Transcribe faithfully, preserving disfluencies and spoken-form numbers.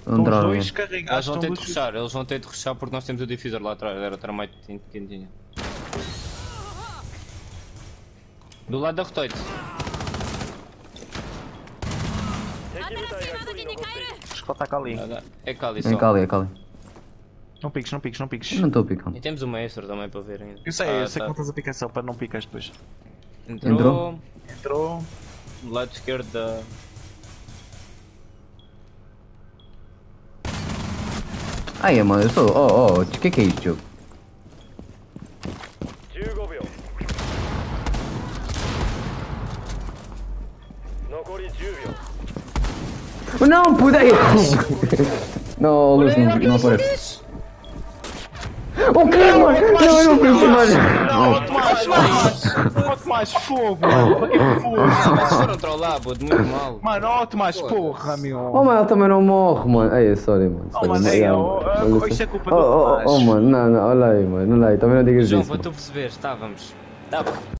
Estão os dois Eles carregados. vão Estão ter de dois... rushar, eles vão ter de rushar porque nós temos o diffuser lá atrás, era o tramite que tinha. Do lado da rotate. Acho que ele está ali. É Cali É só. Cali, é Cali. Não piques, não piques, não piques. Não estou picando. E temos o maestro também para ver ainda. Eu sei, Ah, eu sei tá. que não estás a picar só para não picar depois. Entrou. Entrou? Entrou. Do lado esquerdo da. Ai, mano, eu sou. Oh, oh, o que que é isto, jogo? Não, pudei! Não, Luz, não, não aparece. O que, mano? Não, eu não penso mais. Não, outro mais, outro mais, fogo, mano. Para que é que fogo? Mas foram trollar, pô, de muito mal. Mano, outro mais, porra, meu. Oh, mano, ele também não morre, mano. Ai, sorry, mano. Oh, Sorry, mano, mas, aí, yeah, oh, mano. oh, isto é culpa Oh, do oh, Tomás. oh, mano, não, não, olha aí, mano. Olha aí, também não digas João, isso. para tu perceberes, estávamos. Tá bom.